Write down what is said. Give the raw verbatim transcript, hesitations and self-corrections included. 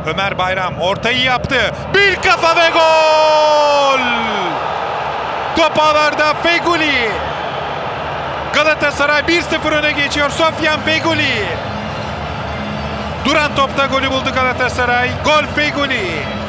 Ömer Bayram ortayı yaptı. Bir kafa ve gol! Top ağlarda Feguli. Galatasaray bir sıfır öne geçiyor. Sofyan Feguli. Duran topta golü buldu Galatasaray. Gol Feguli.